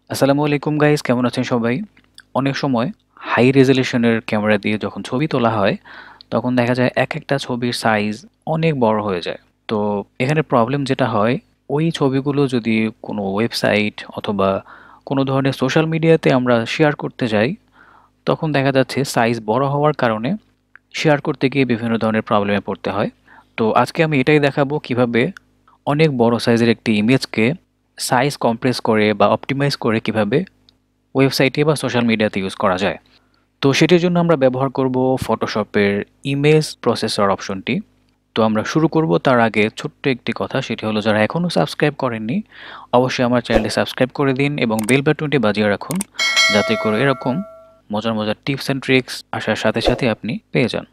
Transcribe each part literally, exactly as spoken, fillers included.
আসসালামু আলাইকুম গাইস, কেমন আছেন সবাই? অনেক সময় হাই রেজোলিউশনের ক্যামেরা দিয়ে যখন ছবি তোলা হয় তখন দেখা যায় এক একটা ছবির সাইজ অনেক বড় হয়ে যায়। তো এখানে প্রবলেম যেটা হয়, ওই ছবিগুলো যদি কোনো ওয়েবসাইট অথবা কোনো ধরনের সোশ্যাল মিডিয়াতে আমরা শেয়ার করতে যাই, তখন দেখা যাচ্ছে সাইজ বড় হওয়ার কারণে শেয়ার করতে গিয়ে বিভিন্ন ধরনের প্রবলেমে পড়তে হয়। তো আজকে আমি এটাই দেখাবো কিভাবে অনেক বড় সাইজের একটি ইমেজকে সাইজ কম্প্রেস করে বা অপটিমাইজ করে কিভাবে ওয়েবসাইটে বা সোশ্যাল মিডিয়াতে ইউজ করা যায়। তো সেটির জন্য আমরা ব্যবহার করব ফটোশপের ইমেজ প্রসেসর অপশনটি। তো আমরা শুরু করব তার আগে ছোট্ট একটি কথা, সেটি হলো যারা এখনও সাবস্ক্রাইব করেননি অবশ্যই আমার চ্যানেলটি সাবস্ক্রাইব করে দিন এবং বেল বাটনটি বাজিয়ে রাখুন, যাতে করে এরকম মজার মজার টিপস অ্যান্ড ট্রিক্স আসার সাথে সাথে আপনি পেয়ে যান।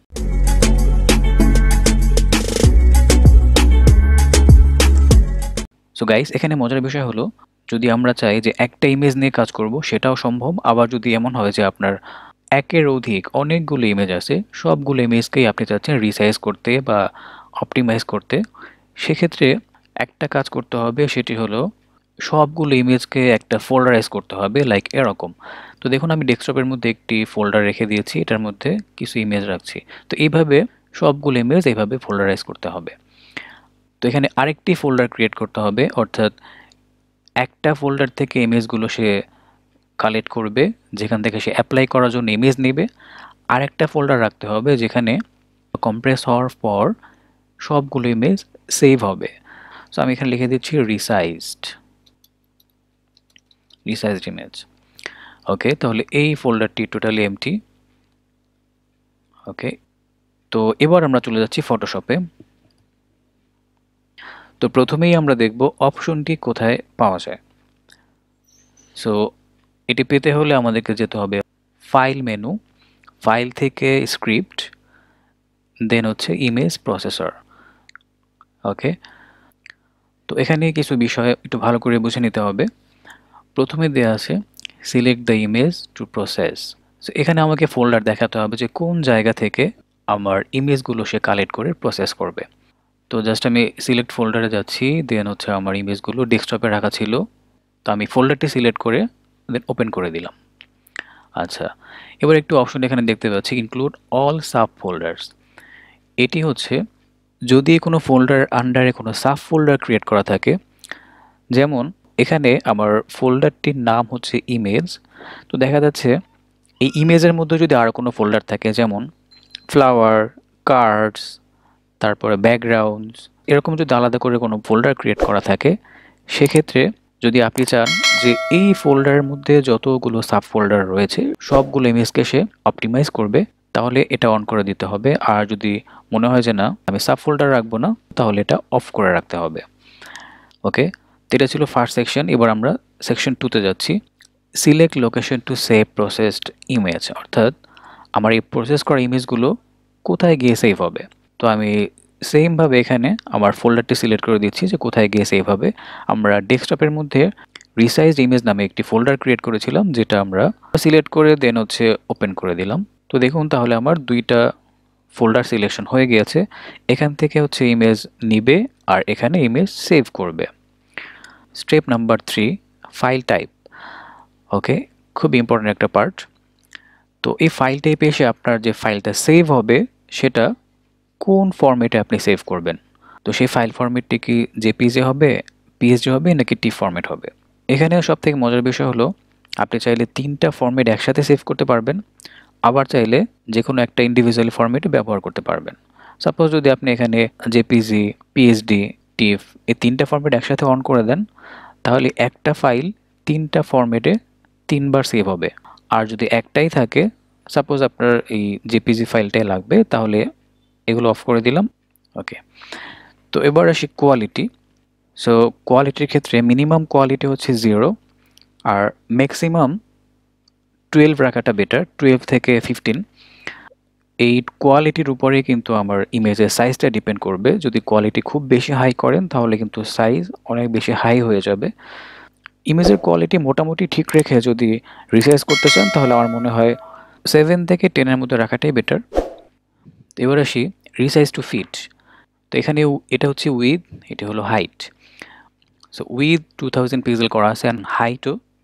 সো গাইস, এখানে মজার বিষয় হলো যদি আমরা চাই যে একটা ইমেজ নিয়ে কাজ করব সেটাও সম্ভব। আবার যদি এমন হয় যে আপনার একের অধিক অনেকগুলো ইমেজ আছে, সবগুলো ইমেজকেই আপনি চাচ্ছেন রিসাইজ করতে বা অপটিমাইজ করতে, সেক্ষেত্রে একটা কাজ করতে হবে, সেটি হলো সবগুলো ইমেজকে একটা ফোল্ডারাইজ করতে হবে, লাইক এরকম। তো দেখুন আমি ডেস্কটপের মধ্যে একটি ফোল্ডার রেখে দিয়েছি, এটার মধ্যে কিছু ইমেজ রাখছি। তো এইভাবে সবগুলো ইমেজ এইভাবে ফোল্ডারাইজ করতে হবে। তো এখানে আরেকটি ফোল্ডার ক্রিয়েট করতে হবে, অর্থাৎ একটা ফোল্ডার থেকে ইমেজগুলো সে কালেক্ট করবে, যেখান থেকে সে অ্যাপ্লাই করার জন্য ইমেজ নেবে। আর একটা ফোল্ডার রাখতে হবে যেখানে কম্প্রেস হওয়ার পর সবগুলো ইমেজ সেভ হবে। সো আমি এখানে লিখে দিচ্ছি রিসাইজড রিসাইজড ইমেজ। ওকে, তাহলে এই ফোল্ডারটি টোটালি এমটি। ওকে, তো এবার আমরা চলে যাচ্ছি ফটোশপে। তো প্রথমেই আমরা দেখব অপশনটি কোথায় পাওয়া যায়। সো এটি পেতে হলে আমাদেরকে যেতে হবে ফাইল মেনু, ফাইল থেকে স্ক্রিপ্ট, দেন হচ্ছে ইমেজ প্রসেসর। ওকে, তো এখানে কিছু বিষয় একটু ভালো করে বুঝে নিতে হবে। প্রথমে দেওয়া আছে select the image to process. So এখানে আমাকে ফোল্ডার দেখাতে হবে যে কোন জায়গা থেকে আমার ইমেজগুলো সে কালেক্ট করে প্রসেস করবে। তো জাস্ট আমি সিলেক্ট ফোল্ডারে যাচ্ছি, দেন হচ্ছে আমার ইমেজগুলো ডেস্কটপে রাখা ছিল, তো আমি ফোল্ডারটি সিলেক্ট করে দেন ওপেন করে দিলাম। আচ্ছা, এবার একটু অপশন এখানে দেখতে পাচ্ছি ইনক্লুড অল সাব ফোল্ডার্স। এটি হচ্ছে যদি কোনো ফোল্ডার আন্ডারে কোনো সাব ফোল্ডার ক্রিয়েট করা থাকে, যেমন এখানে আমার ফোল্ডারটির নাম হচ্ছে ইমেজ। তো দেখা যাচ্ছে এই ইমেজের মধ্যে যদি আরও কোনো ফোল্ডার থাকে, যেমন ফ্লাওয়ার, কার্ডস, তারপরে ব্যাকগ্রাউন্ডস, এরকম যদি আলাদা করে কোনো ফোল্ডার ক্রিয়েট করা থাকে, সেক্ষেত্রে যদি আপনি চান যে এই ফোল্ডারের মধ্যে যতগুলো সাব ফোল্ডার রয়েছে সবগুলো ইমেজকে সে অপটিমাইজ করবে, তাহলে এটা অন করে দিতে হবে। আর যদি মনে হয় যে না আমি সাব ফোল্ডার রাখবো না, তাহলে এটা অফ করে রাখতে হবে। ওকে, এটা ছিল ফার্স্ট সেকশন। এবার আমরা সেকশন টুতে যাচ্ছি। Select location to save processed image, অর্থাৎ আমার এই প্রসেস করা ইমেজগুলো কোথায় গিয়ে সেভ হবে। তো আমি সেমভাবে এখানে আমার ফোল্ডারটি সিলেক্ট করে দিচ্ছি যে কোথায় গিয়ে সেভ হবে। আমরা ডেস্কটপের মধ্যে রিসাইজড ইমেজ নামে একটি ফোল্ডার ক্রিয়েট করেছিলাম, যেটা আমরা সিলেক্ট করে দেন হচ্ছে ওপেন করে দিলাম। তো দেখুন তাহলে আমার দুইটা ফোল্ডার সিলেকশন হয়ে গিয়েছে। এখান থেকে হচ্ছে ইমেজ নিবে আর এখানে ইমেজ সেভ করবে। Step number three, file type. Okay, খুব ইম্পর্টেন্ট একটা পার্ট। তো এই ফাইল টাইপে এসে আপনার যে ফাইলটা সেভ হবে সেটা কোন ফরম্যাটে আপনি সেভ করবেন। তো সেই ফাইল ফরম্যাটটি কি জেপিজি হবে, পিএসডি হবে নাকি টি ফরম্যাট হবে। এখানে সব থেকে মজার বিষয় হলো আপনি চাইলে তিনটা ফরম্যাট একসাথে সেভ করতে পারবেন, আবার চাইলে যে কোনো একটা ইন্ডিভিজুয়াল ফরম্যাটে ব্যবহার করতে পারবেন। সাপোজ যদি আপনি এখানে জেপিজি, পিএসডি, টিফ এই তিনটা ফরম্যাট একসাথে অন করে দেন, তাহলে একটা ফাইল তিনটা ফরম্যাটে তিনবার সেভ হবে। আর যদি একটাই থাকে, সাপোজ আপনার এই জেপিজি ফাইলটাই লাগবে, তাহলে এগুলো অফ করে দিলাম। ওকে, তো এবার আসি কোয়ালিটি। সো কোয়ালিটির ক্ষেত্রে মিনিমাম কোয়ালিটি হচ্ছে জিরো আর ম্যাক্সিমাম টুয়েলভ রাখাটা বেটার, টুয়েলভ থেকে ফিফটিন। এই কোয়ালিটির উপরে কিন্তু আমার ইমেজের সাইজটা ডিপেন্ড করবে। যদি কোয়ালিটি খুব বেশি হাই করেন তাহলে কিন্তু সাইজ অনেক বেশি হাই হয়ে যাবে। ইমেজের কোয়ালিটি মোটামুটি ঠিক রেখে যদি রিসাইজ করতে চান তাহলে আমার মনে হয় সেভেন থেকে টেনের মধ্যে রাখাটাই বেটার। এবার আসি রিসাইজ টু ফিট। তো এখানে এটা হচ্ছে উইথ, এটা হলো height. So width two thousand pixel করা আছে অ্যান্ড হাইটও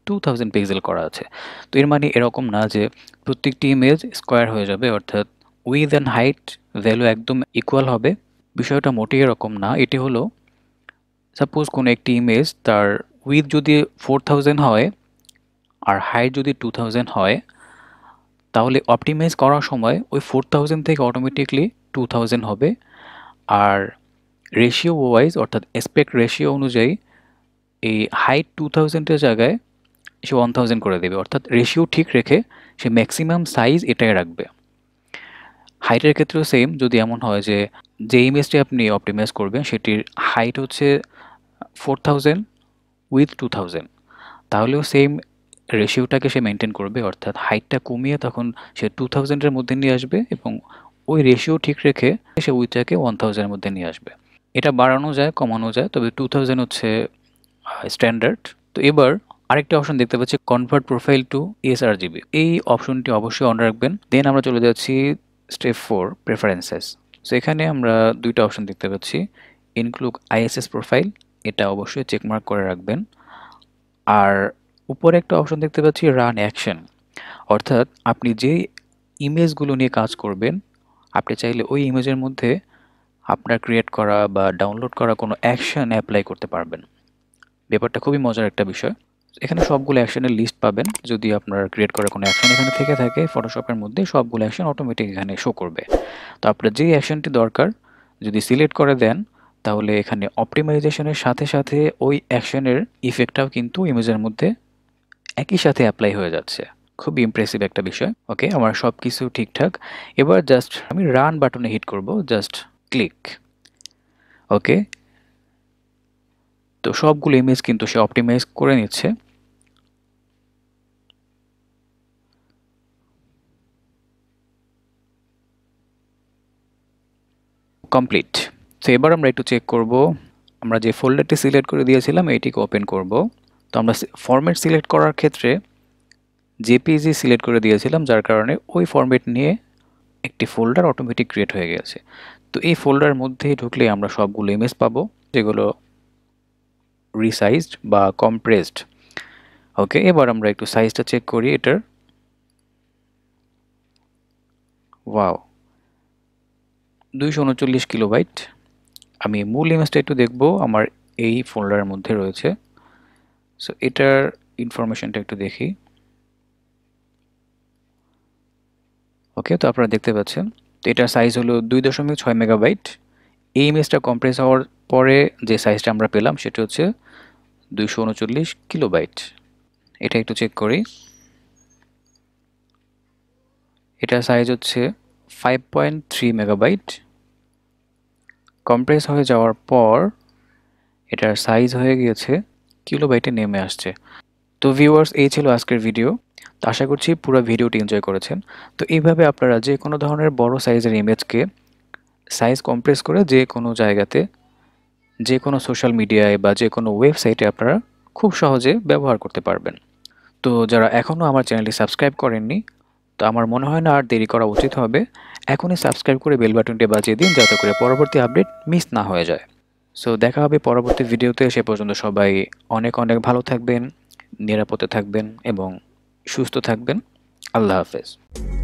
টু থাউজেন্ড পিক্সেল করা আছে। তো এর মানে এরকম না যে প্রত্যেকটি ইমেজ স্কোয়ার হয়ে যাবে, অর্থাৎ উইথ অ্যান্ড হাইট ভ্যালু একদম ইকুয়াল হবে। বিষয়টা মোটেই এরকম না। এটি হলো সাপোজ কোনো একটি ইমেজ তার উইথ যদি ফোর থাউজেন্ড হয় আর হাইট যদি টু থাউজেন্ড হয়, তাহলে অপটিমাইজ করার সময় ওই ফোর থাউজেন্ড থেকে অটোমেটিকলি টু থাউজেন্ড হবে। আর রেশিও ওয়াইজ অর্থাৎ অ্যাসপেক্ট রেশিও অনুযায়ী এই হাইট টু থাউজেন্ডের জায়গায় সে ওয়ান থাউজেন্ড করে দেবে, অর্থাৎ রেশিও ঠিক রেখে সে ম্যাক্সিমাম সাইজ এটাই রাখবে। হাইটের ক্ষেত্রেও সেম, যদি এমন হয় যে যে ইমেজটি আপনি অপটিমাইজ করবেন সেটির হাইট হচ্ছে four thousand width two thousand, তাহলেও সেম রেশিওটাকে সে মেনটেন করবে, অর্থাৎ হাইটটা কমিয়ে তখন সে টু থাউজেন্ডের মধ্যে নিয়ে আসবে এবং ওই রেশিও ঠিক রেখে সে উইথটাকে ওয়ান থাউজেন্ডের মধ্যে নিয়ে আসবে। এটা বাড়ানো যায়, কমানো যায়, তবে টু থাউজেন্ড হচ্ছে স্ট্যান্ডার্ড। তো এবার আরেকটি অপশন দেখতে পাচ্ছি, কনভার্ট প্রোফাইল টু এসআরজিবি। এই অপশনটি অবশ্যই অন রাখবেন। দেন আমরা চলে যাচ্ছি স্টেপ ফোর, প্রেফারেন্সেস। সো এখানে আমরা দুইটা অপশন দেখতে পাচ্ছি, ইনক্লুড আইএসএস প্রোফাইল, এটা অবশ্যই চেকমার্ক করে রাখবেন। আর উপরে একটা অপশন দেখতে পাচ্ছি রান অ্যাকশন, অর্থাৎ আপনি যে ইমেজগুলো নিয়ে কাজ করবেন আপনি চাইলে ওই ইমেজের মধ্যে আপনার ক্রিয়েট করা বা ডাউনলোড করা কোনো অ্যাকশন অ্যাপ্লাই করতে পারবেন। ব্যাপারটা খুবই মজার একটা বিষয়। এখানে সবগুলো অ্যাকশনের লিস্ট পাবেন। যদি আপনার ক্রিয়েট করা কোনো অ্যাকশন এখানে থেকে থাকে ফটোশপের মধ্যে, সবগুলো অ্যাকশন অটোমেটিক এখানে শো করবে। তো আপনার যে অ্যাকশনটি দরকার যদি সিলেক্ট করে দেন, তাহলে এখানে অপটিমাইজেশনের সাথে সাথে ওই অ্যাকশনের ইফেক্টটাও কিন্তু ইমেজের মধ্যে একই সাথে অ্যাপ্লাই হয়ে যাচ্ছে। খুব ইমপ্রেসিভ একটা বিষয়। ওকে, আমার সব কিছু ঠিকঠাক। এবার জাস্ট আমি রান বাটনে হিট করব, জাস্ট ক্লিক। ওকে, তো সবগুলো ইমেজ কিন্তু সে অপটিমাইজ করে নিচ্ছে। কমপ্লিট। তো এবার আমরা একটু চেক করব, আমরা যে ফোল্ডারটি সিলেক্ট করে দিয়েছিলাম এটিকে ওপেন করব। তো আমরা ফরম্যাট সিলেক্ট করার ক্ষেত্রে জেপিজি সিলেক্ট করে দিয়েছিলাম, যার কারণে ওই ফরম্যাট নিয়ে একটি ফোল্ডার অটোমেটিক ক্রিয়েট হয়ে গেছে। তো এই ফোল্ডারের মধ্যে ঢুকলে আমরা সবগুলো ইমেজ পাবো, যেগুলো রিসাইজড বা কম্প্রেসড। ওকে, এবার আমরা একটু সাইজটা চেক করি এটার। ওয়াও, দুইশো উনচল্লিশ কিলোবাইট। আমি মূল ইমেজটা একটু দেখব, আমার এই ফোল্ডারের মধ্যে রয়েছে। সো এটার ইনফরমেশনটা একটু দেখি। ওকে, তো আপনারা দেখতে পাচ্ছেন তো এটার সাইজ হলো দুই দশমিক ছয় মেগাবাইট। এই ইমেজটা কম্প্রেস হওয়ার পরে যে সাইজটা আমরা পেলাম সেটা হচ্ছে দুইশো উনচল্লিশ কিলোবাইট। এটা একটু চেক করি, এটার সাইজ হচ্ছে five point three megabyte. Compress হয়ে যাওয়ার পর এটার সাইজ হয়ে গিয়েছে কিলোবাইটে নেমে আসছে। তো ভিউয়ার্স, এই ছিল আজকের ভিডিও। তো আশা করছি পুরো ভিডিওটি এনজয় করেছেন। তো এইভাবে আপনারা যে কোনো ধরনের বড় সাইজের ইমেজকে সাইজ কম্প্রেস করে যে কোনো জায়গাতে, যে কোনো সোশ্যাল মিডিয়ায় বা যে কোনো ওয়েবসাইটে আপনারা খুব সহজে ব্যবহার করতে পারবেন। তো যারা এখনও আমার চ্যানেলটি সাবস্ক্রাইব করেননি, তো আমার মনে হয় না আর দেরি করা উচিত হবে। এখনই সাবস্ক্রাইব করে বেল বাটনটি বাজিয়ে দিন, যাতে করে পরবর্তী আপডেট মিস না হয়ে যায়। সো দেখা হবে পরবর্তী ভিডিওতে। সে পর্যন্ত সবাই অনেক অনেক ভালো থাকবেন, নিরাপদে থাকবেন এবং সুস্থ থাকবেন। আল্লাহ হাফেজ।